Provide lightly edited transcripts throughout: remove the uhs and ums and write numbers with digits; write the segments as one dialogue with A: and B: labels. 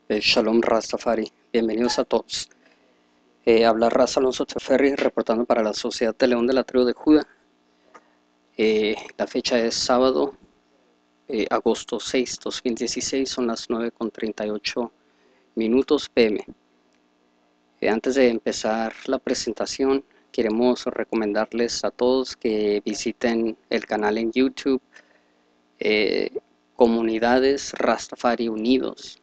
A: Shalom Rastafari, bienvenidos a todos. Habla Raz Alonso Teferri reportando para la Sociedad de León de la Tribu de Judá. La fecha es sábado, agosto 6, 2016, son las 9:38 PM. Antes de empezar la presentación, queremos recomendarles a todos que visiten el canal en YouTube, eh, Comunidades Rastafari Unidos.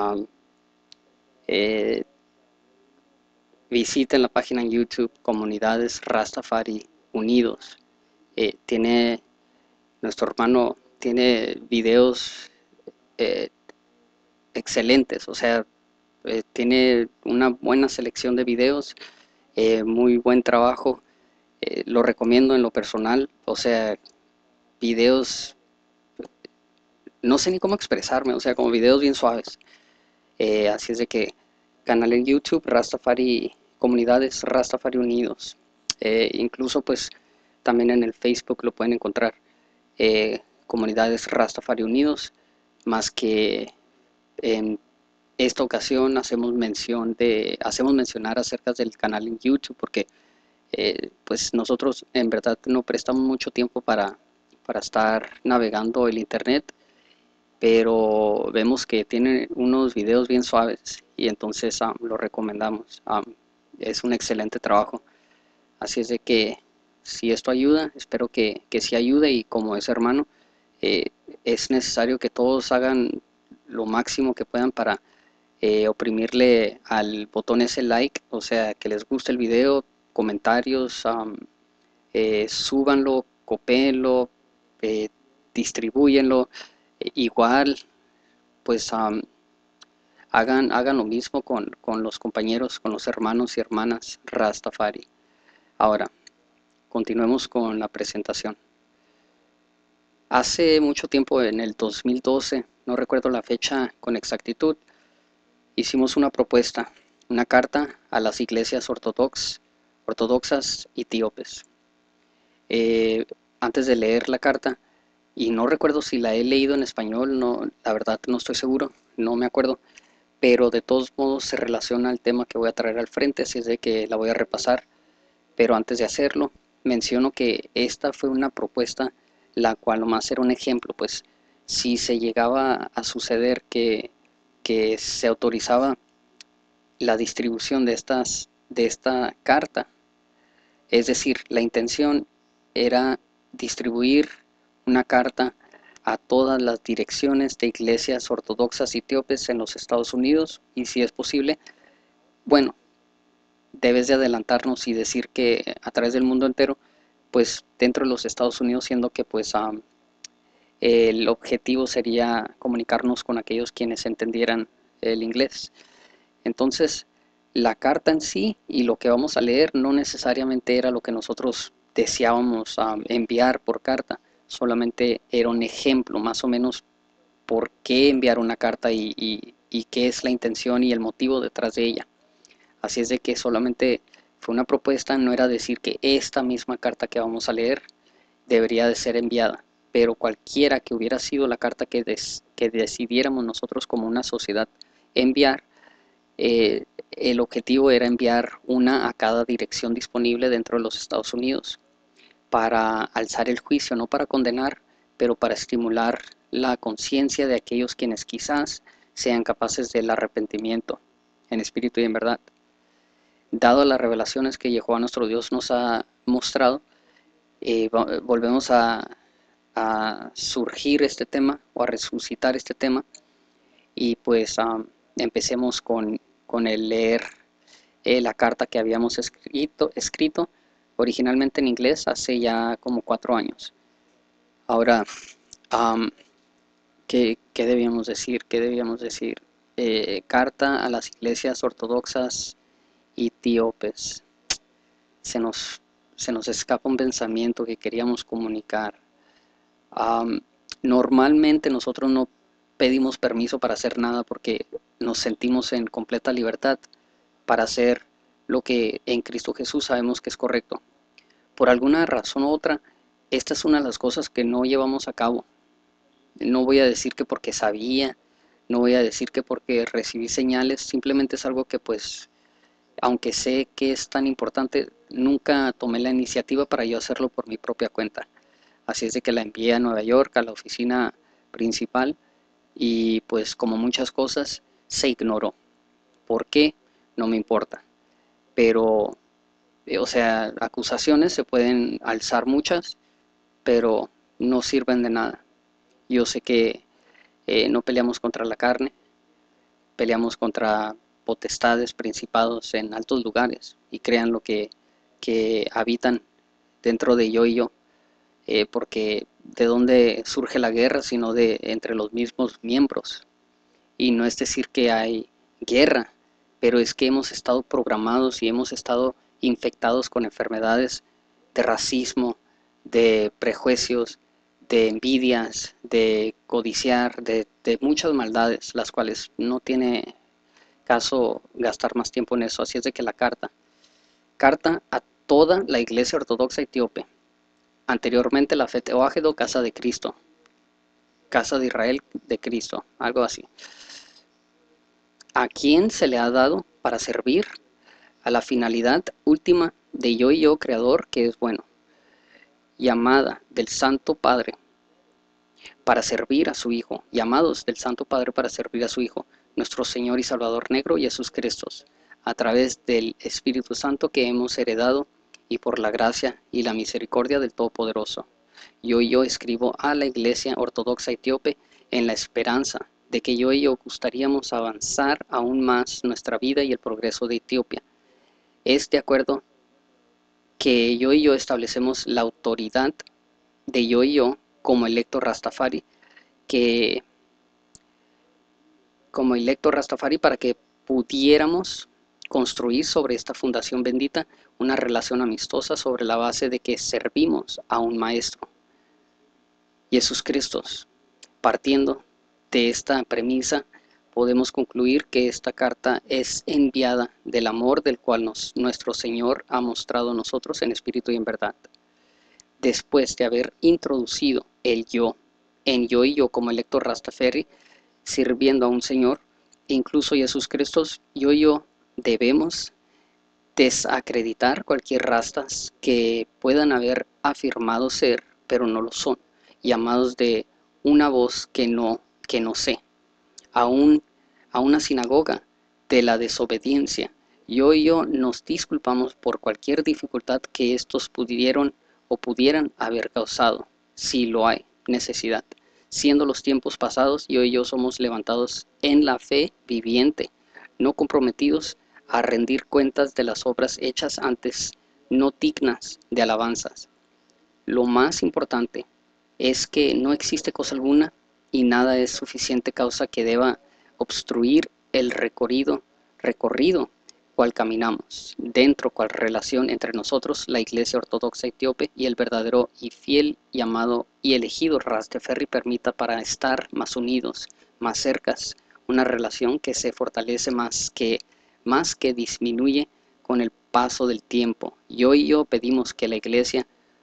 A: Eh, Visiten la página en YouTube Comunidades Rastafari Unidos. Tiene Nuestro hermano tiene videos eh, excelentes, o sea, tiene una buena selección de videos, muy buen trabajo. Lo recomiendo en lo personal, o sea, videos, no sé ni cómo expresarme, o sea, como videos bien suaves. Así es de que canal en YouTube, Rastafari, Comunidades Rastafari Unidos. Incluso pues también en el Facebook lo pueden encontrar, Comunidades Rastafari Unidos, más que en esta ocasión hacemos mencionar acerca del canal en YouTube porque pues nosotros en verdad no prestamos mucho tiempo para estar navegando el internet, pero vemos que tiene unos videos bien suaves y entonces lo recomendamos. Es un excelente trabajo. Así es de que si esto ayuda, espero que sí ayude, y como es hermano, eh, es necesario que todos hagan lo máximo que puedan para oprimirle al botón ese like, o sea, que les guste el video, comentarios, súbanlo, copéenlo, eh, distribúyenlo. Igual pues hagan lo mismo con los compañeros, con los hermanos y hermanas Rastafari. Ahora, continuemos con la presentación. Hace mucho tiempo, en el 2012, no recuerdo la fecha con exactitud, hicimos una propuesta, una carta a las iglesias ortodoxas etíopes. Eh, Antes de leer la carta, y no recuerdo si la he leído en español, no, la verdad no estoy seguro, no me acuerdo, pero de todos modos se relaciona al tema que voy a traer al frente, así es de que la voy a repasar. Pero antes de hacerlo, menciono que esta fue una propuesta la cual nomás era un ejemplo, pues si se llegaba a suceder que se autorizaba la distribución de esta carta, es decir, la intención era distribuir una carta a todas las direcciones de iglesias ortodoxas etíopes en los Estados Unidos, y si es posible, bueno, debes de adelantarnos y decir que a través del mundo entero, pues dentro de los Estados Unidos, siendo que pues el objetivo sería comunicarnos con aquellos quienes entendieran el inglés. Entonces, la carta en sí y lo que vamos a leer no necesariamente era lo que nosotros deseábamos enviar por carta, solamente era un ejemplo más o menos por qué enviar una carta y qué es la intención y el motivo detrás de ella. Así es de que solamente fue una propuesta, no era decir que esta misma carta que vamos a leer debería de ser enviada, pero cualquiera que hubiera sido la carta que decidiéramos nosotros como una sociedad enviar, el objetivo era enviar una a cada dirección disponible dentro de los Estados Unidos para alzar el juicio, no para condenar, pero para estimular la conciencia de aquellos quienes quizás sean capaces del arrepentimiento en espíritu y en verdad. Dado las revelaciones que Jehová nuestro Dios nos ha mostrado, volvemos a surgir este tema o a resucitar este tema, y pues empecemos con el leer la carta que habíamos escrito originalmente en inglés hace ya como 4 años. Ahora, um, ¿qué debíamos decir? ¿Qué debíamos decir? Carta a las iglesias ortodoxas etíopes. Se nos, se nos escapa un pensamiento que queríamos comunicar. Um, Normalmente nosotros no pedimos permiso para hacer nada porque nos sentimos en completa libertad para hacer lo que en Cristo Jesús sabemos que es correcto. Por alguna razón u otra, esta es una de las cosas que no llevamos a cabo. No voy a decir que porque sabía, No voy a decir que porque recibí señales, simplemente es algo que pues, aunque sé que es tan importante, nunca tomé la iniciativa para yo hacerlo por mi propia cuenta. Así es de que la envié a Nueva York, a la oficina principal, y pues como muchas cosas, se ignoró. ¿Por qué? No me importa. Pero, o sea, acusaciones se pueden alzar muchas, pero no sirven de nada. Yo sé que no peleamos contra la carne, peleamos contra potestades, principados en altos lugares, y crean lo que habitan dentro de yo y yo, porque de dónde surge la guerra, sino de entre los mismos miembros. Y no es decir que hay guerra, pero es que hemos estado programados y hemos estado infectados con enfermedades de racismo, de prejuicios, de envidias, de codiciar, de muchas maldades, las cuales no tiene caso gastar más tiempo en eso. Así es de que la carta a toda la iglesia ortodoxa etíope, anteriormente la Feteóagedo, Casa de Cristo, Casa de Israel de Cristo, algo así. ¿A quién se le ha dado para servir a la finalidad última de yo y yo, creador, que es bueno, llamada del Santo Padre para servir a su Hijo, llamados del Santo Padre para servir a su Hijo, nuestro Señor y Salvador negro Jesús Cristo, a través del Espíritu Santo que hemos heredado y por la gracia y la misericordia del Todopoderoso? Yo y yo escribo a la Iglesia Ortodoxa Etíope en la esperanza de que yo y yo gustaríamos avanzar aún más nuestra vida y el progreso de Etiopía. Es de acuerdo que yo y yo establecemos la autoridad de yo y yo como electo Rastafari, que como electo Rastafari para que pudiéramos construir sobre esta fundación bendita una relación amistosa sobre la base de que servimos a un Maestro, Jesús Cristo. Partiendo de esta premisa, podemos concluir que esta carta es enviada del amor del cual nuestro Señor ha mostrado a nosotros en espíritu y en verdad. Después de haber introducido el yo en yo y yo como electo Rastafari, sirviendo a un Señor, incluso Jesús Cristo, yo y yo debemos desacreditar cualquier rastas que puedan haber afirmado ser, pero no lo son, llamados de una voz que no sé, aún a una sinagoga de la desobediencia. Yo y yo nos disculpamos por cualquier dificultad que estos pudieron o pudieran haber causado, si lo hay necesidad. Siendo los tiempos pasados, yo y yo somos levantados en la fe viviente, no comprometidos a rendir cuentas de las obras hechas antes, no dignas de alabanzas. Lo más importante es que no existe cosa alguna y nada es suficiente causa que deba obstruir el recorrido cual caminamos, dentro cual relación entre nosotros, la Iglesia Ortodoxa Etíope y el verdadero y fiel llamado y elegido Rastafari permita para estar más unidos, más cercas, una relación que se fortalece más que disminuye con el paso del tiempo. Yo y yo pedimos que la Iglesia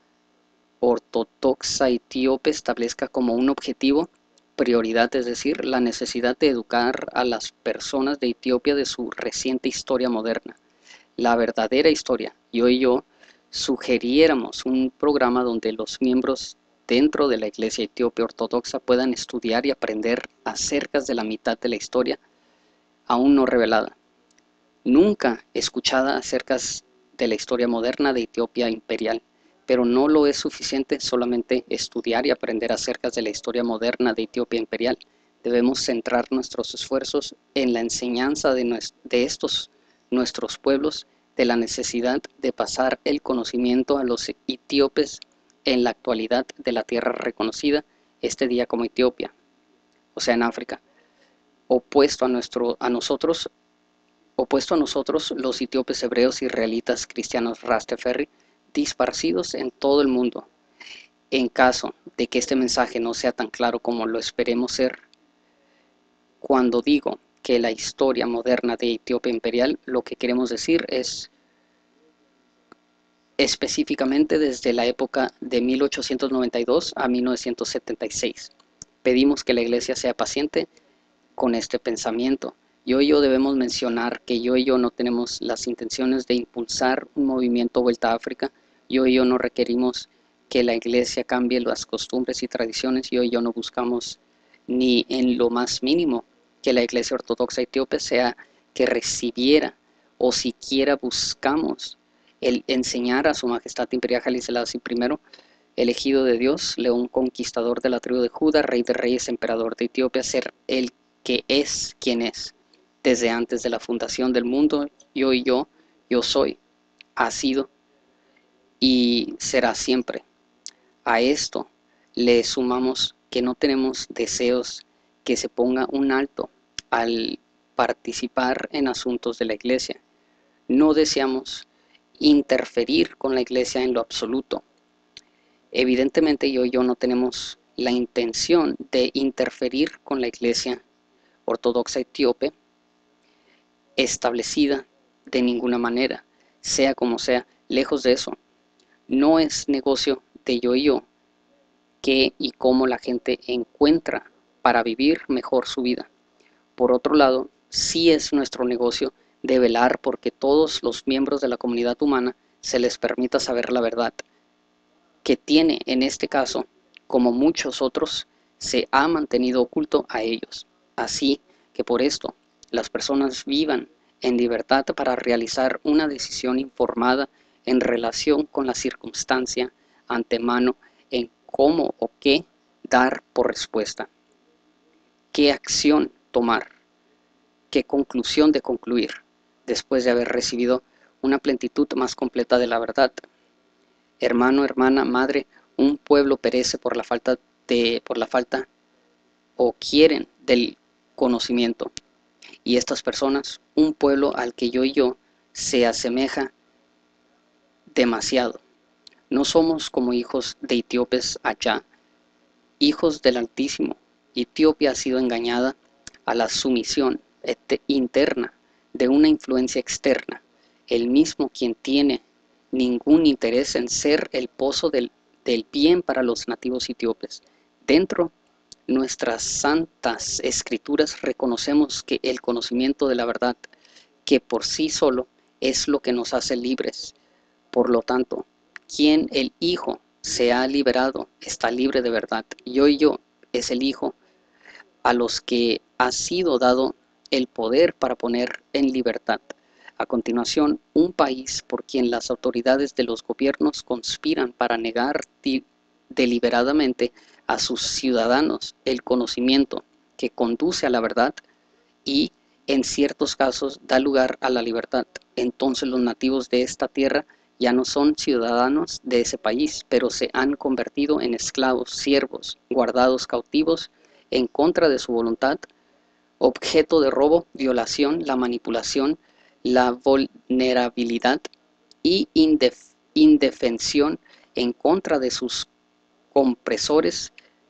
A: Ortodoxa Etíope establezca como un objetivo prioridad, es decir, la necesidad de educar a las personas de Etiopía de su reciente historia moderna, la verdadera historia. Yo y yo sugiriéramos un programa donde los miembros dentro de la Iglesia Etíope Ortodoxa puedan estudiar y aprender acerca de la mitad de la historia aún no revelada, nunca escuchada acerca de la historia moderna de Etiopía imperial. Pero no lo es suficiente solamente estudiar y aprender acerca de la historia moderna de Etiopía imperial. Debemos centrar nuestros esfuerzos en la enseñanza de estos nuestros pueblos, de la necesidad de pasar el conocimiento a los etíopes en la actualidad de la tierra reconocida este día como Etiopía, o sea en África, opuesto a nosotros los etíopes hebreos israelitas cristianos Rastafari, disparcidos en todo el mundo. En caso de que este mensaje no sea tan claro como lo esperemos ser, cuando digo que la historia moderna de Etiopía imperial, lo que queremos decir es específicamente desde la época de 1892 a 1976. Pedimos que la Iglesia sea paciente con este pensamiento. Yo y yo debemos mencionar que yo y yo no tenemos las intenciones de impulsar un movimiento Vuelta a África. Yo y yo no requerimos que la iglesia cambie las costumbres y tradiciones. Yo y yo no buscamos ni en lo más mínimo que la iglesia ortodoxa etíope sea que recibiera o siquiera buscamos el enseñar a su majestad imperial Haile Selassie I, elegido de Dios, león conquistador de la tribu de Judá, rey de reyes, emperador de Etiopía, ser el que es quien es. Desde antes de la fundación del mundo, yo soy, ha sido y será siempre. A esto le sumamos que no tenemos deseos que se ponga un alto al participar en asuntos de la iglesia. No deseamos interferir con la iglesia en lo absoluto. Evidentemente yo y yo no tenemos la intención de interferir con la iglesia ortodoxa etíope establecida de ninguna manera, sea como sea, lejos de eso. No es negocio de yo y yo qué y cómo la gente encuentra para vivir mejor su vida. Por otro lado, sí es nuestro negocio de velar porque todos los miembros de la comunidad humana se les permita saber la verdad, que tiene en este caso, como muchos otros, se ha mantenido oculto a ellos. Así que por esto, las personas vivan en libertad para realizar una decisión informada en relación con la circunstancia antemano en cómo o qué dar por respuesta, qué acción tomar, qué conclusión de concluir, después de haber recibido una plenitud más completa de la verdad. Hermano, hermana, madre, un pueblo perece por la falta o quieren del conocimiento. Y estas personas, un pueblo al que yo y yo se asemeja demasiado. No somos como hijos de etíopes allá, hijos del Altísimo. Etiopía ha sido engañada a la sumisión interna de una influencia externa, el mismo quien tiene ningún interés en ser el pozo del bien para los nativos etíopes. Dentro nuestras santas escrituras reconocemos que el conocimiento de la verdad, que por sí solo es lo que nos hace libres. Por lo tanto, quien el Hijo se ha liberado está libre de verdad. Yo y yo es el Hijo a los que ha sido dado el poder para poner en libertad. A continuación, un país por quien las autoridades de los gobiernos conspiran para negar deliberadamente a sus ciudadanos el conocimiento que conduce a la verdad y, en ciertos casos, da lugar a la libertad. Entonces los nativos de esta tierra ya no son ciudadanos de ese país, pero se han convertido en esclavos, siervos, guardados cautivos en contra de su voluntad, objeto de robo, violación, la manipulación, la vulnerabilidad y indefensión en contra de sus compresores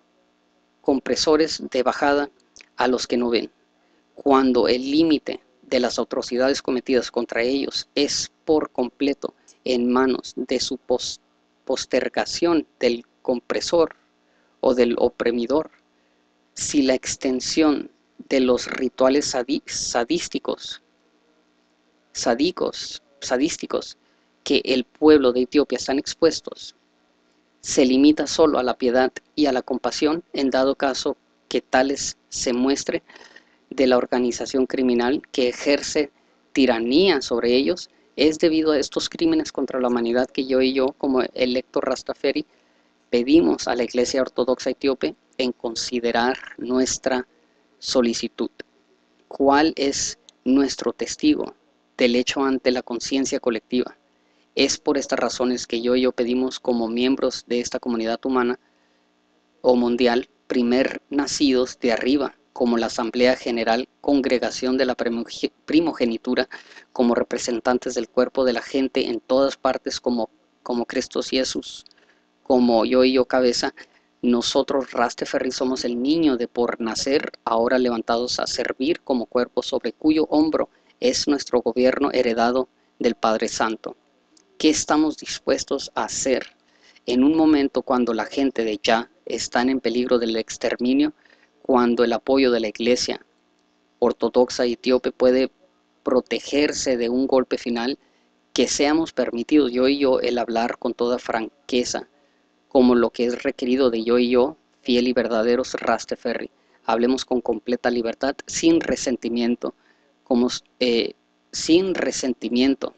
A: de bajada a los que no ven. Cuando el límite de las atrocidades cometidas contra ellos es por completo en manos de su postergación del compresor o del oprimidor, si la extensión de los rituales sadísticos que el pueblo de Etiopía están expuestos se limita solo a la piedad y a la compasión, en dado caso que tales se muestre de la organización criminal que ejerce tiranía sobre ellos, es debido a estos crímenes contra la humanidad que yo y yo, como electo Rastafari, pedimos a la Iglesia Ortodoxa Etíope en considerar nuestra solicitud. ¿Cuál es nuestro testigo del hecho ante la conciencia colectiva? Es por estas razones que yo y yo pedimos como miembros de esta comunidad humana o mundial, primer nacidos de arriba, como la Asamblea General, congregación de la primogenitura, como representantes del cuerpo de la gente en todas partes, como Cristo Jesús, como yo y yo cabeza, nosotros Rastafari somos el niño de por nacer, ahora levantados a servir como cuerpo sobre cuyo hombro es nuestro gobierno heredado del Padre Santo. ¿Qué estamos dispuestos a hacer en un momento cuando la gente de ya están en peligro del exterminio, cuando el apoyo de la Iglesia ortodoxa etíope puede protegerse de un golpe final, que seamos permitidos yo y yo el hablar con toda franqueza, como lo que es requerido de yo y yo, fiel y verdaderos Rasteferri. Hablemos con completa libertad, sin resentimiento, como, sin resentimiento,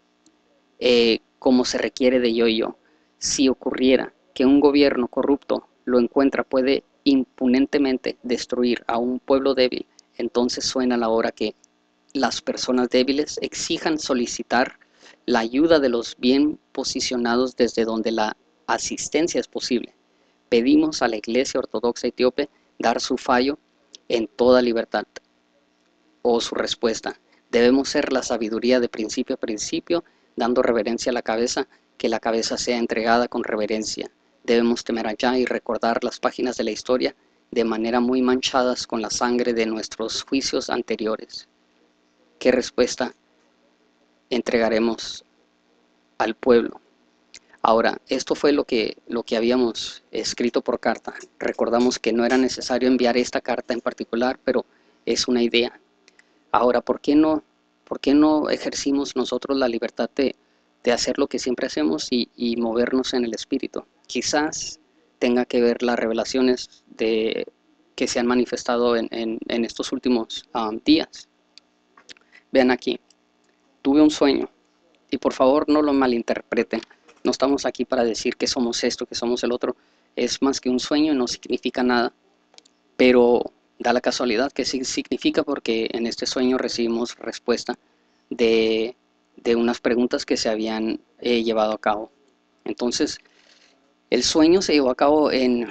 A: como se requiere de yo y yo. Si ocurriera que un gobierno corrupto lo encuentra, puede impunemente destruir a un pueblo débil, entonces suena la hora que las personas débiles exijan solicitar la ayuda de los bien posicionados desde donde la asistencia es posible. Pedimos a la Iglesia Ortodoxa Etíope dar su fallo en toda libertad, o su respuesta. Debemos ser la sabiduría de principio a principio, dando reverencia a la cabeza, que la cabeza sea entregada con reverencia. Debemos temer allá y recordar las páginas de la historia de manera muy manchadas con la sangre de nuestros juicios anteriores. ¿Qué respuesta entregaremos al pueblo? Ahora, esto fue lo que habíamos escrito por carta. Recordamos que no era necesario enviar esta carta en particular, pero es una idea. Ahora, por qué no ejercimos nosotros la libertad de hacer lo que siempre hacemos y movernos en el Espíritu? Quizás tenga que ver las revelaciones que se han manifestado en estos últimos días. Vean aquí, tuve un sueño, y por favor no lo malinterpreten. No estamos aquí para decir que somos esto, que somos el otro. Es más que un sueño y no significa nada. Pero da la casualidad que sí significa, porque en este sueño recibimos respuesta de, de unas preguntas que se habían llevado a cabo. Entonces, el sueño se llevó a cabo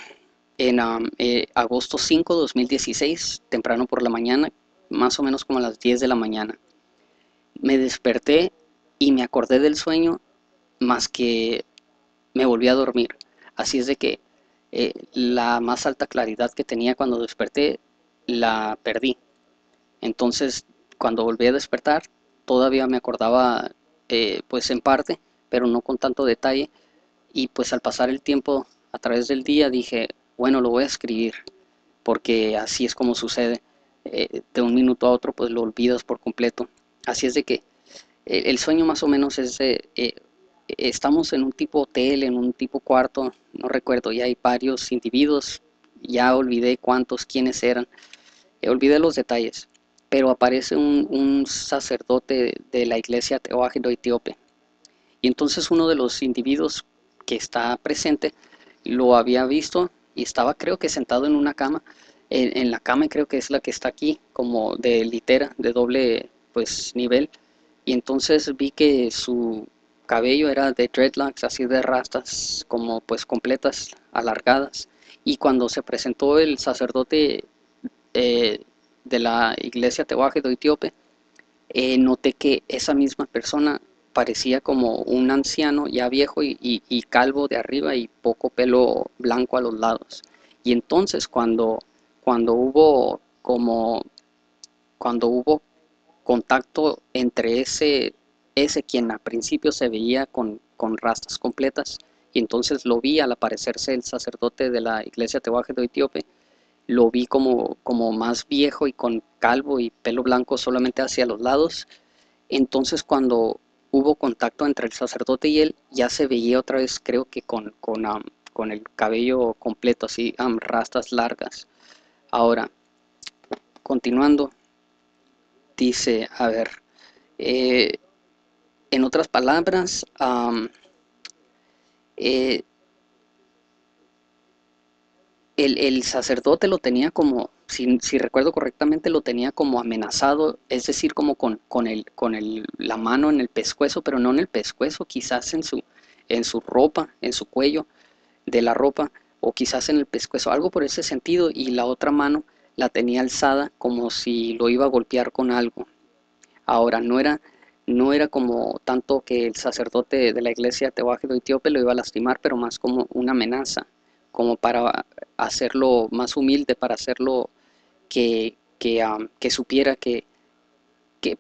A: en agosto 5 de 2016, temprano por la mañana, más o menos como a las 10 de la mañana. Me desperté y me acordé del sueño, más que me volví a dormir. Así es de que la más alta claridad que tenía cuando desperté la perdí. Entonces, cuando volví a despertar, todavía me acordaba, pues en parte, pero no con tanto detalle. Y pues al pasar el tiempo a través del día dije, bueno, lo voy a escribir, porque así es como sucede. De un minuto a otro, pues lo olvidas por completo. Así es de que el sueño más o menos es, estamos en un tipo hotel, en un tipo cuarto, no recuerdo, ya hay varios individuos, ya olvidé cuántos, quiénes eran, olvidé los detalles, pero aparece un sacerdote de la iglesia teógeno etíope, y entonces uno de los individuos que está presente lo había visto y estaba, creo que sentado en una cama, en la cama, creo que es la que está aquí, como de litera, de doble pues nivel, y entonces vi que su cabello era de dreadlocks, así de rastas, como pues completas, alargadas, y cuando se presentó el sacerdote eh, de la iglesia Tewahedo etíope, noté que esa misma persona parecía como un anciano ya viejo y calvo de arriba y poco pelo blanco a los lados. Y entonces cuando hubo como cuando hubo contacto entre ese quien al principio se veía con rastas completas, y entonces lo vi al aparecerse el sacerdote de la iglesia Tewahedo etíope, lo vi como más viejo y con calvo y pelo blanco solamente hacia los lados. Entonces cuando hubo contacto entre el sacerdote y él, ya se veía otra vez, creo que con el cabello completo, así, rastas largas. Ahora, continuando, dice, a ver, eh, en otras palabras, eh, el sacerdote lo tenía como, si recuerdo correctamente, lo tenía como amenazado, es decir, como la mano en el pescuezo, pero no en el pescuezo, quizás en su ropa, en su cuello de la ropa, o quizás en el pescuezo, algo por ese sentido, y la otra mano la tenía alzada como si lo iba a golpear con algo. Ahora, no era como tanto que el sacerdote de la iglesia Teófilo Etíope lo iba a lastimar, pero más como una amenaza, como para hacerlo más humilde, para hacerlo que supiera que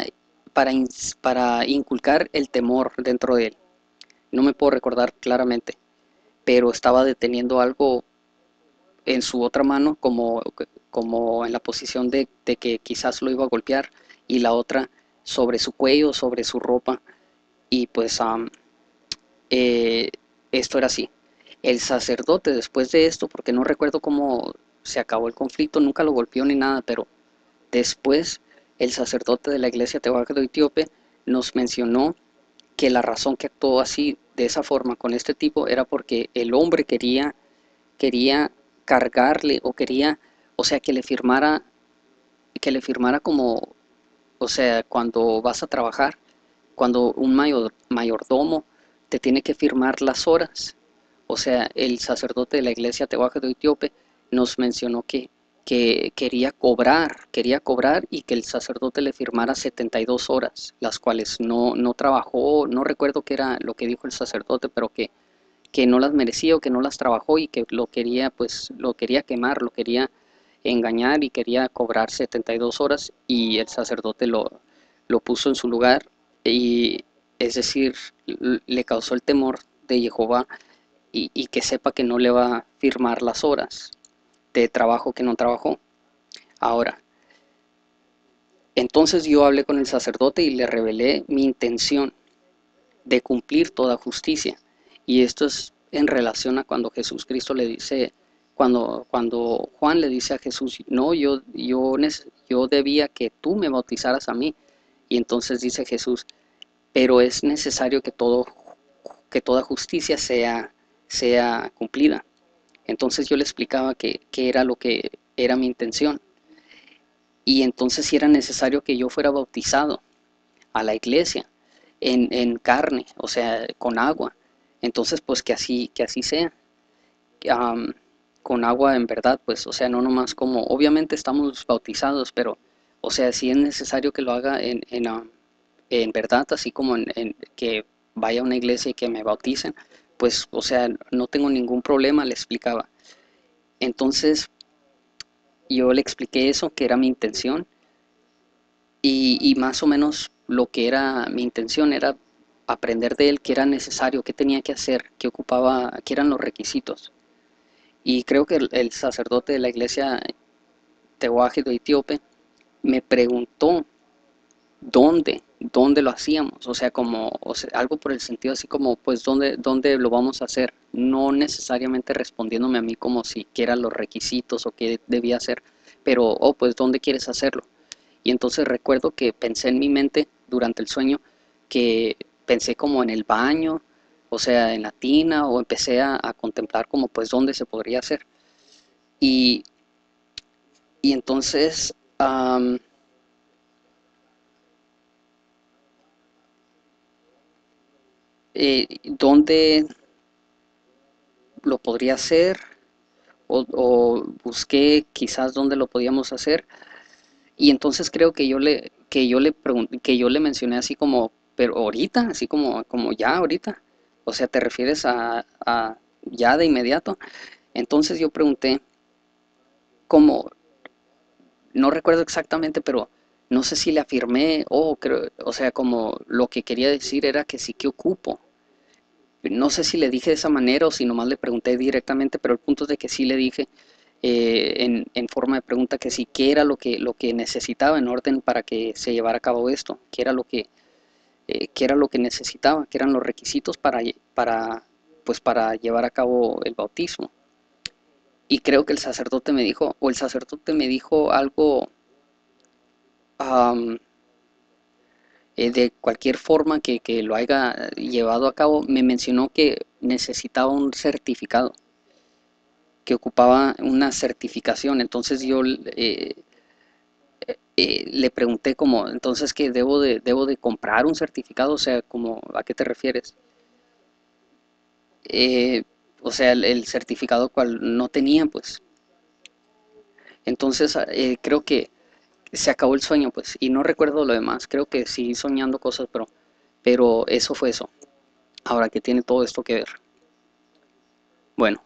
A: para inculcar el temor dentro de él. No me puedo recordar claramente, pero estaba deteniendo algo en su otra mano, como en la posición de que quizás lo iba a golpear, y la otra sobre su cuello, sobre su ropa, y pues eh, esto era así. El sacerdote después de esto, porque no recuerdo cómo se acabó el conflicto, nunca lo golpeó ni nada, pero después el sacerdote de la iglesia teófilo etíope nos mencionó que la razón que actuó así, de esa forma, con este tipo, era porque el hombre quería cargarle o quería, o sea, que le firmara como, o sea, cuando vas a trabajar, cuando un mayordomo te tiene que firmar las horas. O sea, el sacerdote de la iglesia teófilo etíope nos mencionó que quería cobrar y que el sacerdote le firmara 72 horas, las cuales no trabajó, no recuerdo qué era lo que dijo el sacerdote, pero que no las merecía o que no las trabajó y que lo quería, pues lo quería quemar, lo quería engañar y quería cobrar 72 horas, y el sacerdote lo puso en su lugar, y es decir, le causó el temor de Jehová, y que sepa que no le va a firmar las horas de trabajo que no trabajó. Ahora, entonces yo hablé con el sacerdote y le revelé mi intención de cumplir toda justicia. Y esto es en relación a cuando Jesús Cristo le dice, cuando Juan le dice a Jesús, no, yo debía que tú me bautizaras a mí. Y entonces dice Jesús, pero es necesario que toda justicia sea cumplida. Entonces yo le explicaba que era lo que era mi intención. Y entonces si era necesario que yo fuera bautizado a la iglesia en carne, o sea, con agua. Entonces, pues que así sea. Um, con agua en verdad, pues, o sea, no nomás como, obviamente estamos bautizados, pero, o sea, si es necesario que lo haga en verdad, así como que vaya a una iglesia y que me bauticen, pues, o sea, no tengo ningún problema, le explicaba. Entonces, yo le expliqué eso, que era mi intención, y más o menos lo que era mi intención era aprender de él qué era necesario, qué tenía que hacer, qué ocupaba, qué eran los requisitos. Y creo que el sacerdote de la iglesia teófilo etíope me preguntó dónde lo hacíamos, o sea, como, o sea, algo por el sentido así como, pues, dónde lo vamos a hacer, no necesariamente respondiéndome a mí como si eran los requisitos o qué debía hacer, pero, oh, pues, ¿dónde quieres hacerlo? Y entonces recuerdo que pensé en mi mente durante el sueño, que pensé como en el baño, o sea, en la tina, o empecé a contemplar como pues dónde se podría hacer. Y, y entonces, ¿dónde lo podría hacer? O busqué quizás dónde lo podíamos hacer. Y entonces creo que yo le mencioné así como, pero ahorita, así como ya ahorita. O sea, ¿te refieres a ya de inmediato? Entonces yo pregunté, como, no recuerdo exactamente, pero no sé si le afirmé, o sea, como lo que quería decir era que sí que ocupo. No sé si le dije de esa manera o si nomás le pregunté directamente, pero el punto es de que sí le dije en forma de pregunta que sí, qué era lo que necesitaba en orden para que se llevara a cabo esto, qué era lo que necesitaba, qué eran los requisitos pues para llevar a cabo el bautismo. Y creo que el sacerdote me dijo, o el sacerdote me dijo algo, am, de cualquier forma que lo haya llevado a cabo, me mencionó que necesitaba un certificado, que ocupaba una certificación. Entonces yo le pregunté como, entonces que debo de comprar un certificado, o sea, como, ¿a qué te refieres? Eh, o sea, el certificado cual no tenía, pues. Entonces creo que se acabó el sueño, pues, y no recuerdo lo demás. Creo que sí soñando cosas, pero eso fue eso. Ahora, ¿qué tiene todo esto que ver? Bueno,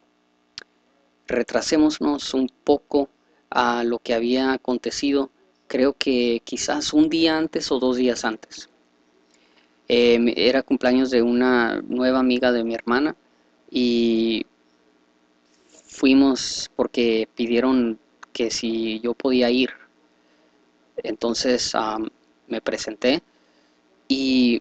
A: retrasémonos un poco a lo que había acontecido, creo que quizás un día antes o 2 días antes. Era cumpleaños de una nueva amiga de mi hermana, y fuimos porque pidieron que si yo podía ir. Entonces me presenté y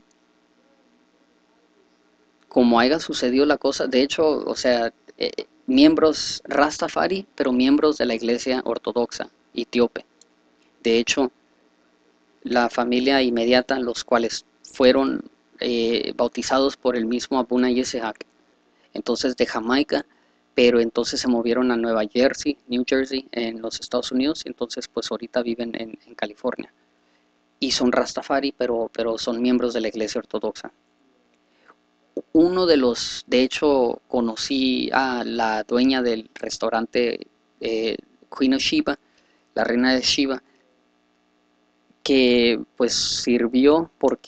A: como haya sucedido la cosa, de hecho, o sea, miembros Rastafari, pero miembros de la iglesia ortodoxa etíope. De hecho, la familia inmediata, los cuales fueron bautizados por el mismo Abuna Yisehak, entonces de Jamaica, pero entonces se movieron a Nueva Jersey, New Jersey, en los Estados Unidos, entonces pues ahorita viven en California. Y son Rastafari, pero son miembros de la iglesia ortodoxa. Uno de los, de hecho, conocí a la dueña del restaurante Queen of Sheba, la reina de Sheba, que pues sirvió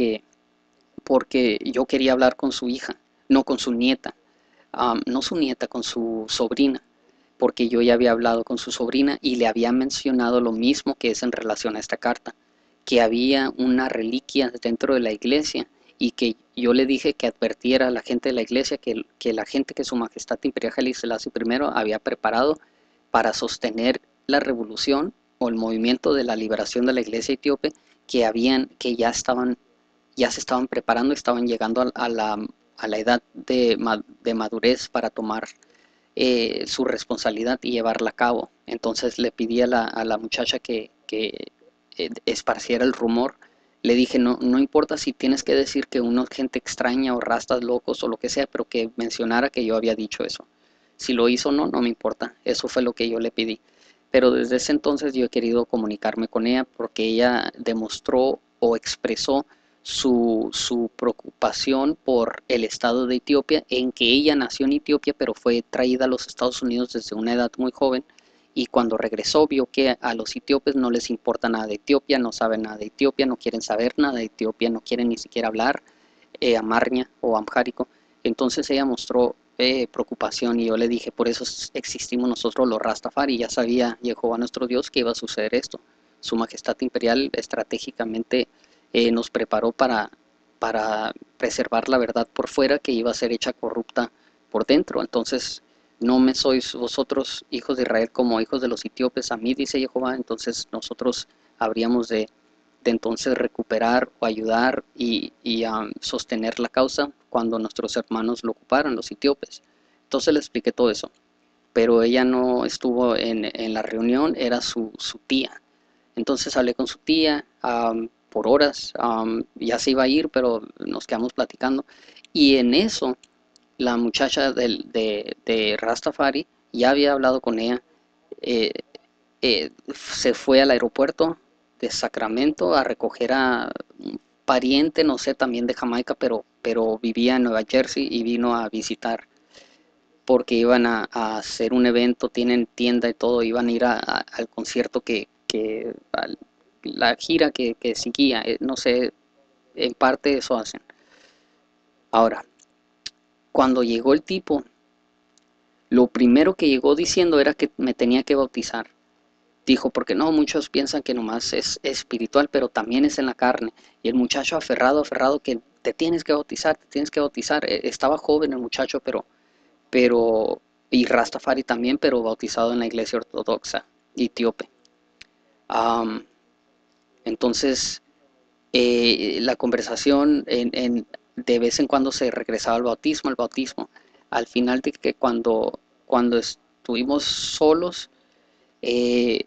A: porque yo quería hablar con su hija, no con su nieta, no su nieta, con su sobrina, porque yo ya había hablado con su sobrina y le había mencionado lo mismo que es en relación a esta carta, que había una reliquia dentro de la iglesia y que yo le dije que advirtiera a la gente de la iglesia que la gente que su majestad imperial Haile Selassie I había preparado para sostener la revolución o el movimiento de la liberación de la iglesia etíope que ya se estaban preparando, estaban llegando a la edad de madurez para tomar su responsabilidad y llevarla a cabo. Entonces le pedí a la muchacha que esparciera el rumor. Le dije, no, no importa si tienes que decir que una gente extraña o rastas locos o lo que sea, pero que mencionara que yo había dicho eso. Si lo hizo o no, no me importa. Eso fue lo que yo le pedí. Pero desde ese entonces yo he querido comunicarme con ella porque ella demostró o expresó su preocupación por el estado de Etiopía, en que ella nació en Etiopía, pero fue traída a los Estados Unidos desde una edad muy joven, y cuando regresó vio que a los etíopes no les importa nada de Etiopía, no saben nada de Etiopía, no quieren saber nada de Etiopía, no quieren ni siquiera hablar amarña o amhárico. Entonces ella mostró preocupación y yo le dije, por eso existimos nosotros los Rastafari, ya sabía Jehová nuestro Dios que iba a suceder esto. Su Majestad Imperial estratégicamente nos preparó para preservar la verdad por fuera, que iba a ser hecha corrupta por dentro. Entonces, no me sois vosotros, hijos de Israel, como hijos de los etíopes, a mí, dice Jehová. Entonces nosotros habríamos de entonces recuperar o ayudar y sostener la causa cuando nuestros hermanos lo ocuparon, los etíopes. Entonces le expliqué todo eso, pero ella no estuvo en la reunión, era su tía. Entonces hablé con su tía por horas, ya se iba a ir, pero nos quedamos platicando. Y en eso, la muchacha de Rastafari ya había hablado con ella, eh, se fue al aeropuerto de Sacramento a recoger a un pariente, no sé, también de Jamaica, pero vivía en Nueva Jersey y vino a visitar porque iban a hacer un evento, tienen tienda y todo, iban a ir al concierto la gira que seguía, no sé, en parte eso hacen. Ahora, cuando llegó el tipo, lo primero que llegó diciendo era que me tenía que bautizar. Dijo, porque no, muchos piensan que nomás es espiritual, pero también es en la carne. Y el muchacho aferrado, aferrado, que te tienes que bautizar, te tienes que bautizar. Estaba joven el muchacho, y Rastafari también, pero bautizado en la iglesia ortodoxa etíope. Am, entonces, la conversación de vez en cuando se regresaba al bautismo. Al final de que cuando estuvimos solos, eh,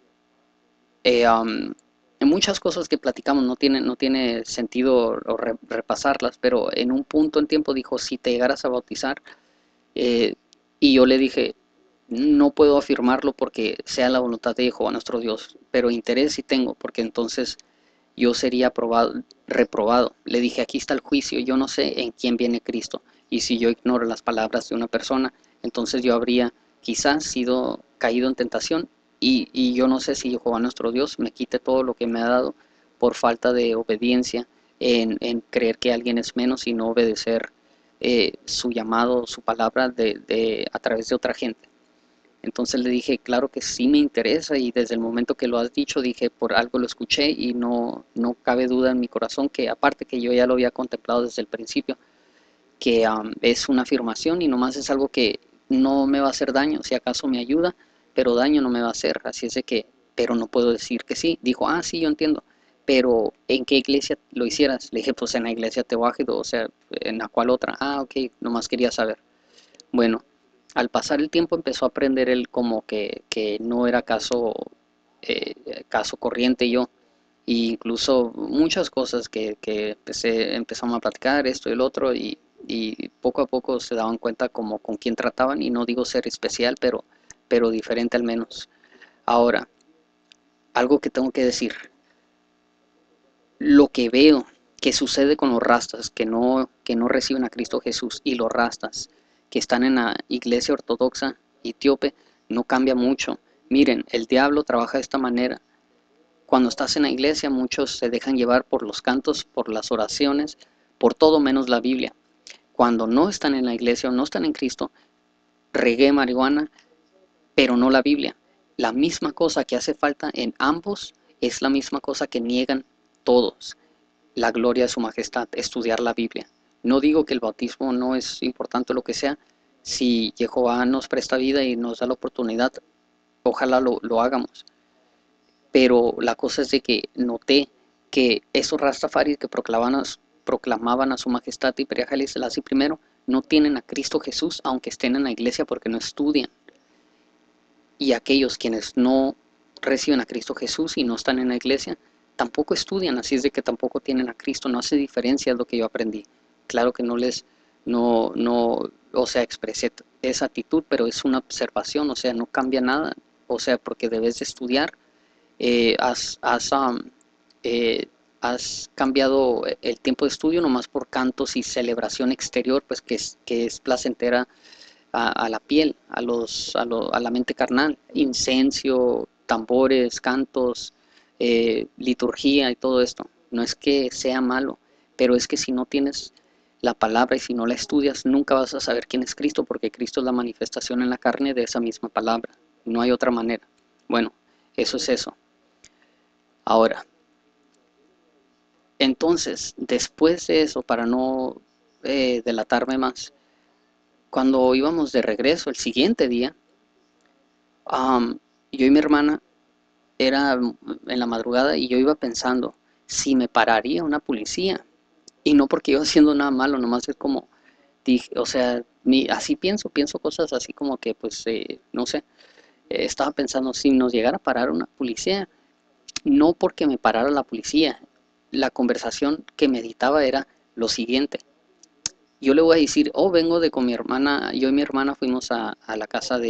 A: en muchas cosas que platicamos no tiene sentido repasarlas, pero en un punto en tiempo dijo, si te llegaras a bautizar, eh, y yo le dije, no puedo afirmarlo porque sea la voluntad de Jehová nuestro Dios, pero interés sí tengo, porque entonces yo sería reprobado. Le dije, aquí está el juicio, yo no sé en quién viene Cristo, y si yo ignoro las palabras de una persona, entonces yo habría quizás sido caído en tentación, y yo no sé si Jehová nuestro Dios me quite todo lo que me ha dado por falta de obediencia, en creer que alguien es menos y no obedecer su llamado, su palabra a través de otra gente. Entonces le dije, claro que sí me interesa, y desde el momento que lo has dicho dije, por algo lo escuché, y no cabe duda en mi corazón que aparte que yo ya lo había contemplado desde el principio, que es una afirmación y nomás es algo que no me va a hacer daño, si acaso me ayuda, pero daño no me va a hacer, así es de que, pero no puedo decir que sí. Dijo, sí, yo entiendo, pero ¿en qué iglesia lo hicieras? Le dije, pues en la iglesia Teoágido, o sea, ¿en la cual otra? Ok, nomás quería saber. Bueno, al pasar el tiempo empezó a aprender él como que no era caso corriente yo, e incluso muchas cosas que empezamos a platicar, esto y el otro, y poco a poco se daban cuenta como con quién trataban, y no digo ser especial, pero diferente al menos. Ahora, algo que tengo que decir, lo que veo que sucede con los rastas que no reciben a Cristo Jesús y los rastas que están en la iglesia ortodoxa etíope no cambia mucho. Miren, el diablo trabaja de esta manera. Cuando estás en la iglesia, muchos se dejan llevar por los cantos, por las oraciones, por todo menos la Biblia. Cuando no están en la iglesia o no están en Cristo, regué marihuana, pero no la Biblia. La misma cosa que hace falta en ambos es la misma cosa que niegan todos: la gloria de su majestad, estudiar la Biblia. No digo que el bautismo no es importante o lo que sea. Si Jehová nos presta vida y nos da la oportunidad, ojalá lo hagamos. Pero la cosa es de que noté que esos rastafaris que proclamaban a su majestad Imperial Haile Selassie primero, no tienen a Cristo Jesús, aunque estén en la iglesia, porque no estudian. Y aquellos quienes no reciben a Cristo Jesús y no están en la iglesia, tampoco estudian, así es de que tampoco tienen a Cristo. No hace diferencia, es lo que yo aprendí. Claro que o sea, expresé esa actitud, pero es una observación, o sea, no cambia nada, o sea, porque debes de estudiar. eh, has, has, um, eh, has cambiado el tiempo de estudio nomás por cantos y celebración exterior, pues que es placentera a la piel, a la mente carnal: incenso, tambores, cantos, liturgia y todo esto. No es que sea malo, pero es que si no tienes la palabra y si no la estudias, nunca vas a saber quién es Cristo, porque Cristo es la manifestación en la carne de esa misma palabra. No hay otra manera. Bueno, eso es eso. Ahora, entonces, después de eso, para no delatarme más, cuando íbamos de regreso el siguiente día, yo y mi hermana, era en la madrugada, y yo iba pensando si me pararía una policía, y no porque iba haciendo nada malo, nomás es como, dije, o sea, así pienso cosas así como que, pues, no sé, estaba pensando si nos llegara a parar una policía, no porque me parara la policía. La conversación que meditaba era lo siguiente: yo le voy a decir, vengo de con mi hermana, yo y mi hermana fuimos a la casa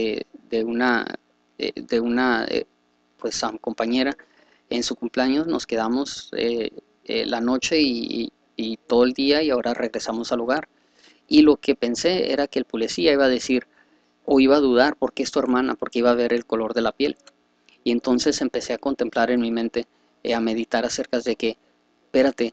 A: de una pues compañera en su cumpleaños. Nos quedamos la noche y todo el día, y ahora regresamos al hogar. Y lo que pensé era que el policía iba a decir, o iba a dudar: ¿por qué es tu hermana? Porque iba a ver el color de la piel. Y entonces empecé a contemplar en mi mente, a meditar acerca de que, espérate,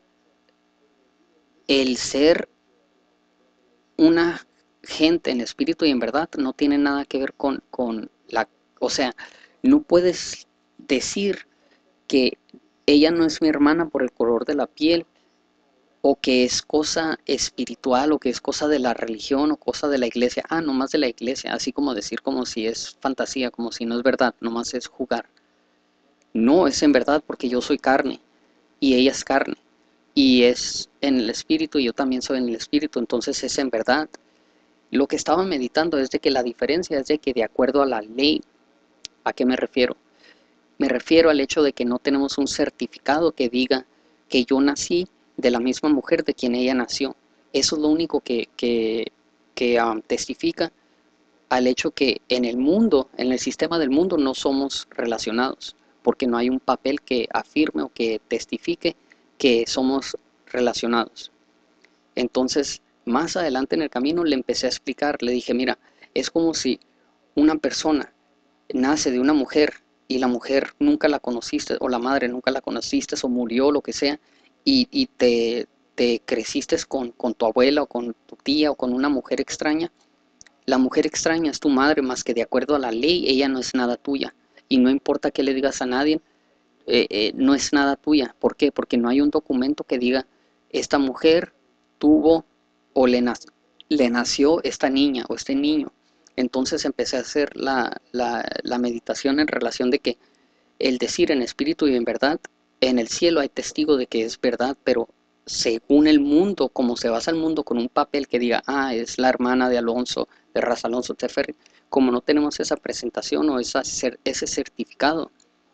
A: el ser una gente en espíritu y en verdad no tiene nada que ver con la... O sea, no puedes decir que ella no es mi hermana por el color de la piel, o que es cosa espiritual, o que es cosa de la religión, o cosa de la iglesia. Nomás de la iglesia, así como decir como si es fantasía, como si no es verdad, nomás es jugar. No, es en verdad, porque yo soy carne y ella es carne, y es en el espíritu y yo también soy en el espíritu, entonces es en verdad. Lo que estaba meditando es de que la diferencia es de que, de acuerdo a la ley, ¿a qué me refiero? Me refiero al hecho de que no tenemos un certificado que diga que yo nací de la misma mujer de quien ella nació. Eso es lo único que testifica al hecho que en el mundo, en el sistema del mundo, no somos relacionados, porque no hay un papel que afirme o que testifique que somos relacionados. Entonces, más adelante en el camino le empecé a explicar, le dije, mira, es como si una persona nace de una mujer y la mujer nunca la conociste, o la madre nunca la conociste, o murió, lo que sea, y te creciste con tu abuela o con tu tía o con una mujer extraña. La mujer extraña es tu madre, más que de acuerdo a la ley ella no es nada tuya. Y no importa qué le digas a nadie, no es nada tuya. ¿Por qué? Porque no hay un documento que diga: esta mujer tuvo o le nació esta niña o este niño. Entonces empecé a hacer la meditación en relación de que el decir en espíritu y en verdad, en el cielo hay testigo de que es verdad, pero según el mundo, como se basa el mundo con un papel que diga, ah, es la hermana de Alonso, de Raza Alonso Teferri, como no tenemos esa presentación o ese certificado,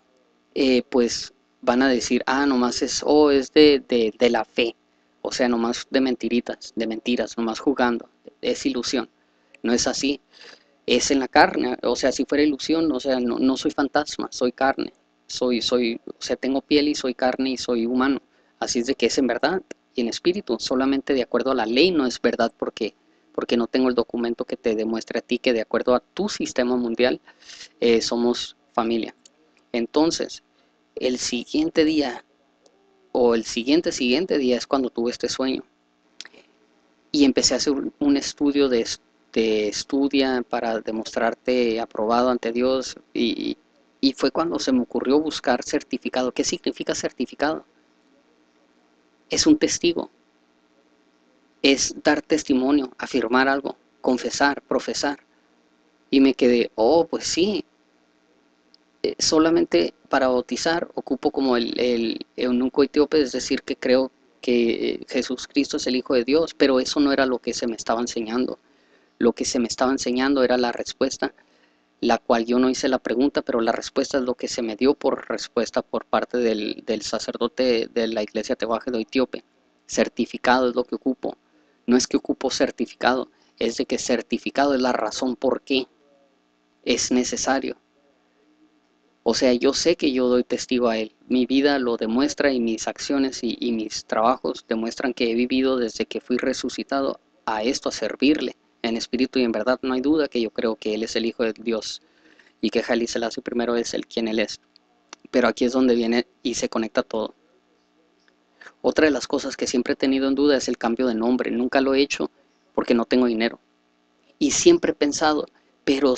A: pues van a decir, ah, nomás es, oh, es de la fe, o sea, nomás de mentiritas, de mentiras, nomás jugando, es ilusión, no es así, es en la carne, o sea, si fuera ilusión, o sea, no soy fantasma, soy carne, o sea, tengo piel y soy carne y soy humano, así es de que es en verdad y en espíritu, solamente de acuerdo a la ley no es verdad porque no tengo el documento que te demuestre a ti que de acuerdo a tu sistema mundial somos familia. Entonces, el siguiente día o el siguiente día es cuando tuve este sueño y empecé a hacer un estudio de estudia para demostrarte aprobado ante Dios y fue cuando se me ocurrió buscar certificado. ¿Qué significa certificado? Es un testigo, es dar testimonio, afirmar algo, confesar, profesar. Y me quedé, oh, pues sí, solamente para bautizar ocupo como el eunuco etíope, es decir, que creo que Jesucristo es el Hijo de Dios, pero eso no era lo que se me estaba enseñando. Lo que se me estaba enseñando era la respuesta, la cual yo no hice la pregunta, pero la respuesta es lo que se me dio por respuesta por parte del sacerdote de la iglesia Tehuajedo Etíope. Certificado es lo que ocupo. No es que ocupo certificado, es de que certificado es la razón por qué es necesario. O sea, yo sé que yo doy testigo a Él. Mi vida lo demuestra y mis acciones y mis trabajos demuestran que he vivido desde que fui resucitado a esto, a servirle en espíritu y en verdad. No hay duda que yo creo que Él es el Hijo de Dios y que Haile Selassie primero es el quien Él es. Pero aquí es donde viene y se conecta todo. Otra de las cosas que siempre he tenido en duda es el cambio de nombre. Nunca lo he hecho porque no tengo dinero. Y siempre he pensado, pero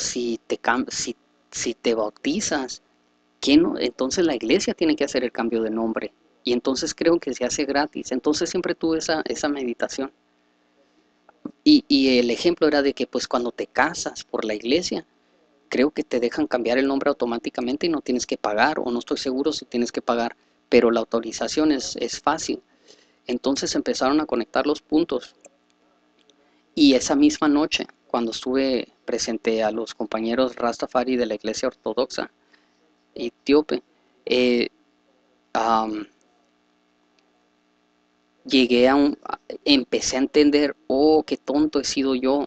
A: si te bautizas, ¿quién no? Entonces la iglesia tiene que hacer el cambio de nombre. Y entonces creo que se hace gratis. Entonces siempre tuve esa meditación. Y el ejemplo era de que pues cuando te casas por la iglesia, creo que te dejan cambiar el nombre automáticamente y no tienes que pagar, o no estoy seguro si tienes que pagar, pero la autorización es fácil. Entonces empezaron a conectar los puntos. Y esa misma noche, cuando estuve presente a los compañeros Rastafari de la iglesia ortodoxa etíope, eh, um, llegué empecé a entender, oh, qué tonto he sido yo,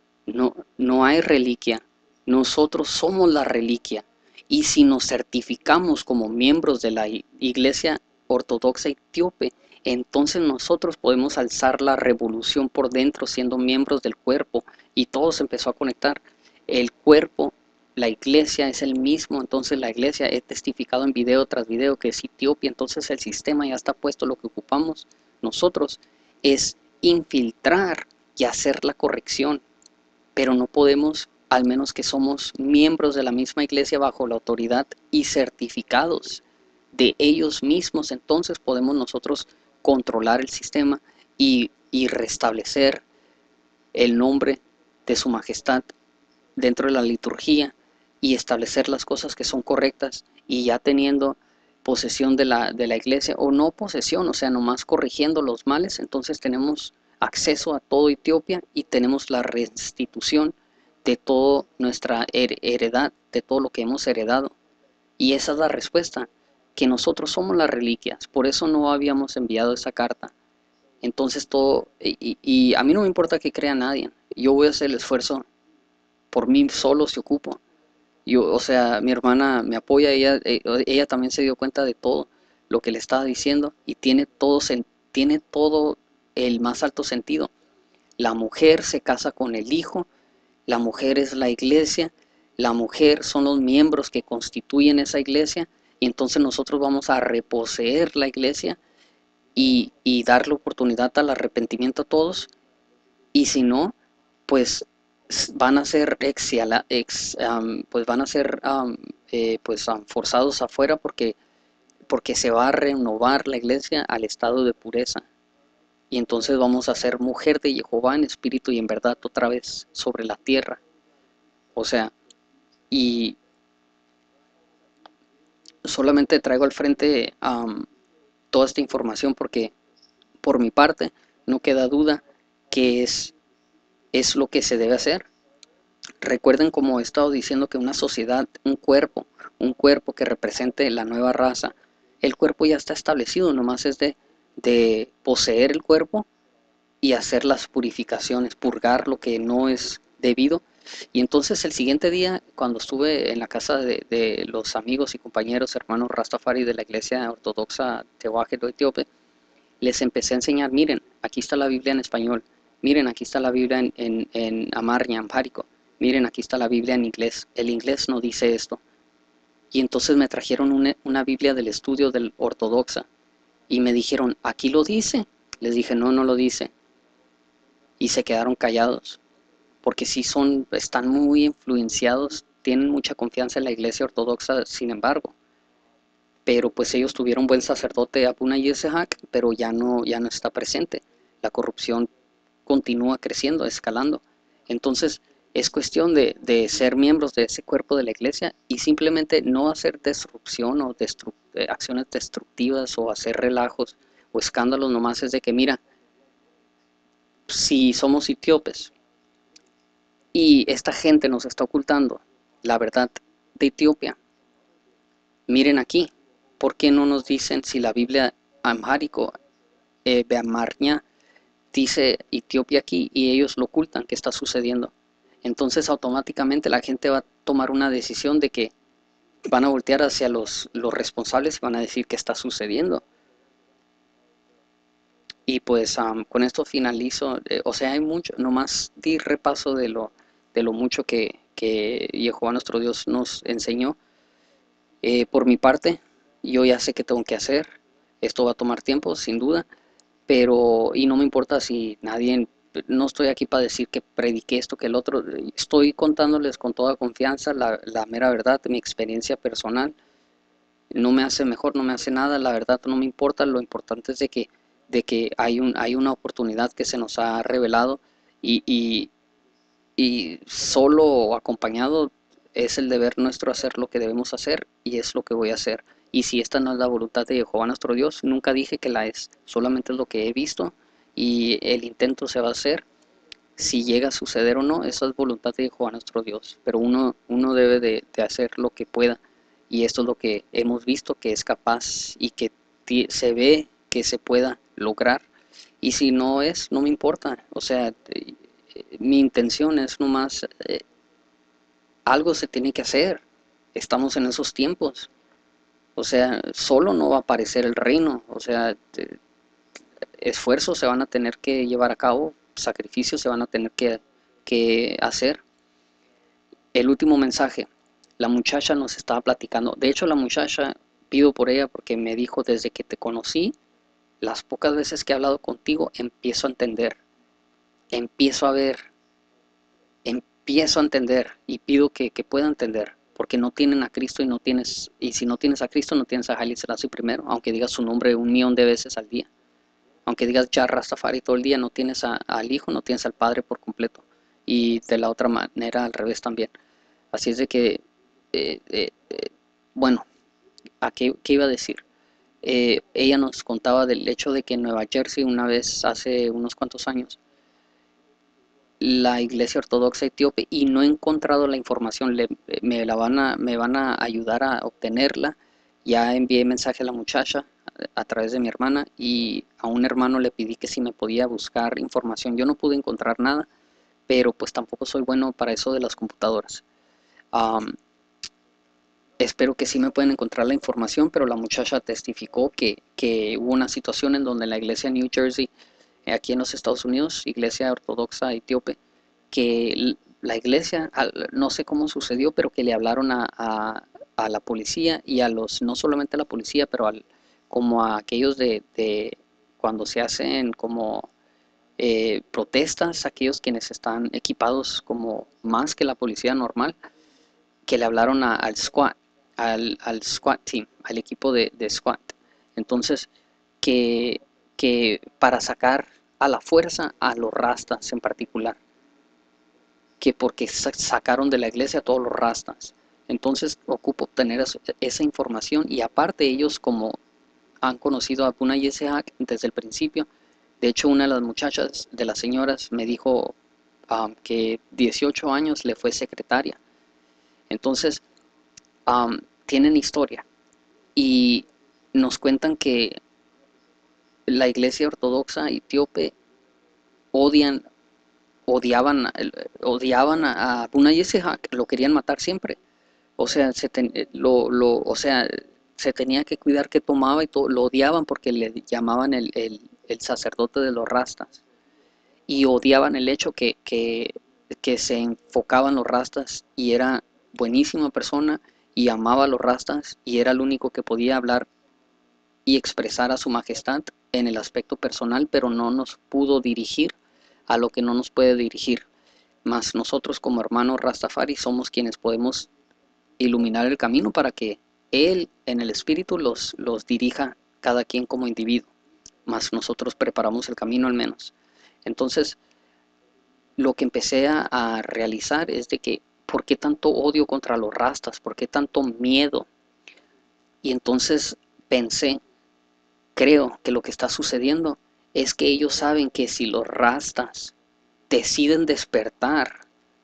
A: no hay reliquia, nosotros somos la reliquia, y si nos certificamos como miembros de la Iglesia Ortodoxa Etíope, entonces nosotros podemos alzar la revolución por dentro siendo miembros del cuerpo, y todo se empezó a conectar, el cuerpo, la iglesia es el mismo, entonces la iglesia, he testificado en video tras video que es Etiopía, entonces el sistema ya está puesto, lo que ocupamos nosotros es infiltrar y hacer la corrección, pero no podemos, al menos que somos miembros de la misma iglesia bajo la autoridad y certificados de ellos mismos, entonces podemos nosotros controlar el sistema y restablecer el nombre de su majestad dentro de la liturgia y establecer las cosas que son correctas y ya teniendo posesión de la iglesia o no posesión, o sea, nomás corrigiendo los males, entonces tenemos acceso a todo Etiopía y tenemos la restitución de toda nuestra heredad, de todo lo que hemos heredado. Y esa es la respuesta, que nosotros somos las reliquias, por eso no habíamos enviado esa carta. Entonces todo, y a mí no me importa que crea nadie, yo voy a hacer el esfuerzo por mí solo si ocupo. Yo, o sea, mi hermana me apoya, ella también se dio cuenta de todo lo que le estaba diciendo y tiene todo el más alto sentido. La mujer se casa con el hijo, la mujer es la iglesia, la mujer son los miembros que constituyen esa iglesia y entonces nosotros vamos a reposeer la iglesia y darle oportunidad al arrepentimiento a todos y si no, pues van a ser pues van a ser forzados afuera porque se va a renovar la iglesia al estado de pureza y entonces vamos a ser mujer de Jehová en espíritu y en verdad otra vez sobre la tierra O sea, y solamente traigo al frente toda esta información porque por mi parte no queda duda que es lo que se debe hacer. Recuerden, como he estado diciendo, que una sociedad, un cuerpo que represente la nueva raza, el cuerpo ya está establecido, nomás es de poseer el cuerpo y hacer las purificaciones, purgar lo que no es debido. Y entonces el siguiente día, cuando estuve en la casa de los amigos y compañeros hermanos Rastafari de la iglesia ortodoxa Tehuajero Etíope, les empecé a enseñar, miren, aquí está la Biblia en español, miren, aquí está la Biblia en Amarña, Ampárico, miren, aquí está la Biblia en inglés, el inglés no dice esto. Y entonces me trajeron una Biblia del estudio del ortodoxa y me dijeron, aquí lo dice. Les dije, no, no lo dice. Y se quedaron callados, porque sí están muy influenciados, tienen mucha confianza en la iglesia ortodoxa, sin embargo. Pero pues ellos tuvieron buen sacerdote Abuna Yisehak, pero ya no está presente. La corrupción continúa creciendo, escalando. Entonces es cuestión de ser miembros de ese cuerpo de la iglesia y simplemente no hacer destrucción o acciones destructivas o hacer relajos o escándalos, nomás es de que mira, si somos etíopes y esta gente nos está ocultando la verdad de Etiopía, miren aquí, ¿por qué no nos dicen si la Biblia amhárico, Beamarña, dice Etiopía aquí y ellos lo ocultan? ¿Qué está sucediendo? Entonces automáticamente la gente va a tomar una decisión de que van a voltear hacia los responsables y van a decir qué está sucediendo. Y pues con esto finalizo. O sea, hay mucho, nomás di repaso de lo mucho que Jehová nuestro Dios nos enseñó. Por mi parte, yo ya sé qué tengo que hacer. Esto va a tomar tiempo, sin duda, pero, y no me importa si nadie, no estoy aquí para decir que prediqué esto, que el otro, estoy contándoles con toda confianza la mera verdad, mi experiencia personal. No me hace mejor, no me hace nada, la verdad no me importa, lo importante es de que hay una oportunidad que se nos ha revelado y, y, y solo o acompañado es el deber nuestro hacer lo que debemos hacer y es lo que voy a hacer. Y si esta no es la voluntad de Jehová nuestro Dios, nunca dije que la es, solamente es lo que he visto y el intento se va a hacer. Si llega a suceder o no, eso es voluntad de Jehová nuestro Dios, pero uno debe de hacer lo que pueda y esto es lo que hemos visto que es capaz y que se ve que se pueda lograr y si no es, no me importa, o sea, mi intención es nomás, algo se tiene que hacer, estamos en esos tiempos, o sea, solo no va a aparecer el reino, o sea, esfuerzos se van a tener que llevar a cabo, sacrificios se van a tener que hacer. El último mensaje, la muchacha nos estaba platicando, de hecho la muchacha, pido por ella porque me dijo desde que te conocí, las pocas veces que he hablado contigo, empiezo a entender, empiezo a ver, empiezo a entender y pido que pueda entender, porque no tienen a Cristo y no tienes, y si no tienes a Cristo no tienes a Haile Selassie primero, aunque digas su nombre 1 millón de veces al día, aunque digas ya Rastafari todo el día, no tienes al Hijo, no tienes al Padre por completo, y de la otra manera al revés también. Así es de que, eh, eh, eh, bueno, ¿qué iba a decir? Ella nos contaba del hecho de que en Nueva Jersey una vez hace unos cuantos años la iglesia ortodoxa etíope y no he encontrado la información, me van a ayudar a obtenerla. Ya envié mensaje a la muchacha a través de mi hermana y a un hermano le pedí que si me podía buscar información. Yo no pude encontrar nada, pero pues tampoco soy bueno para eso de las computadoras. Um, Espero que sí me pueden encontrar la información, pero la muchacha testificó que hubo una situación en donde la iglesia New Jersey, aquí en los Estados Unidos, iglesia ortodoxa etíope, que la iglesia, no sé cómo sucedió, pero que le hablaron a la policía y a los, no solamente a la policía, pero como a aquellos de cuando se hacen como protestas, aquellos quienes están equipados como más que la policía normal, que le hablaron al SWAT, al SWAT team, al equipo de SWAT. Entonces, que, que para sacar a la fuerza a los rastas en particular, que porque sacaron de la iglesia a todos los rastas. Entonces ocupo obtener esa información, y aparte ellos, como han conocido a Abuna y Isaac desde el principio. De hecho, una de las muchachas, de las señoras, me dijo que 18 años le fue secretaria. Entonces, tienen historia, y nos cuentan que la iglesia ortodoxa etíope odian, odiaban a Abuna y Isaac, lo querían matar siempre. O sea, o sea, se tenía que cuidar que tomaba, y todo, lo odiaban porque le llamaban el sacerdote de los rastas, y odiaban el hecho que se enfocaban los rastas, y era buenísima persona y amaba a los rastas, y era el único que podía hablar y expresar a su majestad en el aspecto personal, pero no nos pudo dirigir a lo que no nos puede dirigir. Mas nosotros, como hermanos Rastafari, somos quienes podemos iluminar el camino para que Él en el Espíritu los dirija cada quien como individuo, más nosotros preparamos el camino al menos. Entonces, lo que empecé a realizar es de que, ¿por qué tanto odio contra los rastas? ¿Por qué tanto miedo? Y entonces pensé, creo que lo que está sucediendo es que ellos saben que si los rastas deciden despertar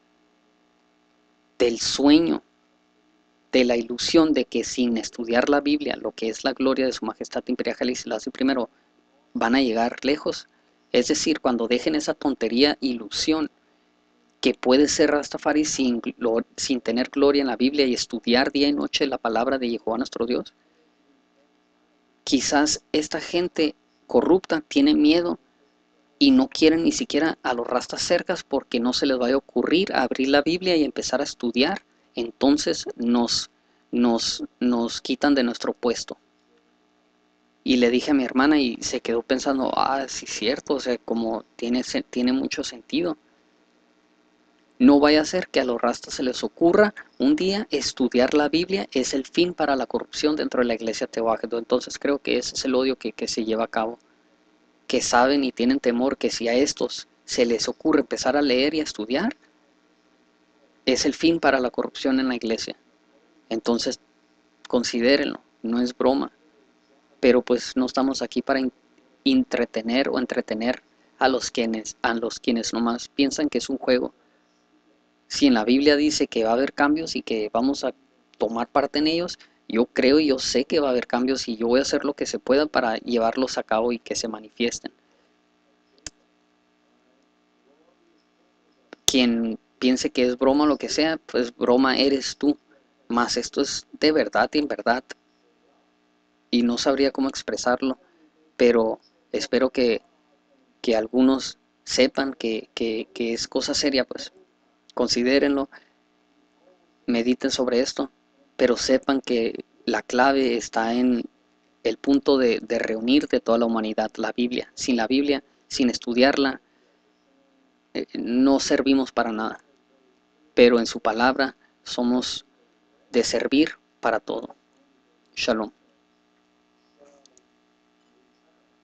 A: del sueño, de la ilusión de que sin estudiar la Biblia, lo que es la gloria de su majestad imperial Haile Selassie I, van a llegar lejos. Es decir, cuando dejen esa tontería, ilusión, que puede ser Rastafari sin tener gloria en la Biblia y estudiar día y noche la palabra de Jehová nuestro Dios, quizás esta gente corrupta tiene miedo y no quieren ni siquiera a los rastas cercas, porque no se les vaya a ocurrir abrir la Biblia y empezar a estudiar. Entonces nos quitan de nuestro puesto. Y le dije a mi hermana, y se quedó pensando, sí es cierto, o sea, como tiene mucho sentido. No vaya a ser que a los rastas se les ocurra un día estudiar la Biblia es el fin para la corrupción dentro de la iglesia teógeno. Entonces creo que ese es el odio que se lleva a cabo, que saben y tienen temor que si a estos se les ocurre empezar a leer y a estudiar, es el fin para la corrupción en la iglesia. Entonces considérenlo, no es broma, pero pues no estamos aquí para entretener a los quienes nomás piensan que es un juego. Si en la Biblia dice que va a haber cambios y que vamos a tomar parte en ellos, yo creo y yo sé que va a haber cambios, y yo voy a hacer lo que se pueda para llevarlos a cabo y que se manifiesten. Quien piense que es broma o lo que sea, pues broma eres tú. Mas esto es de verdad y en verdad, y no sabría cómo expresarlo, pero espero que algunos sepan que es cosa seria, pues considérenlo, mediten sobre esto, pero sepan que la clave está en el punto de reunir de toda la humanidad la Biblia. Sin la Biblia, sin estudiarla, no servimos para nada, pero en su palabra somos de servir para todo. Shalom.